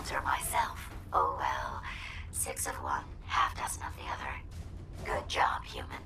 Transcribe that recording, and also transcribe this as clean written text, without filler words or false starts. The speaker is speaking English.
answer myself. Oh well. 6 of one, half dozen of the other. Good job, human.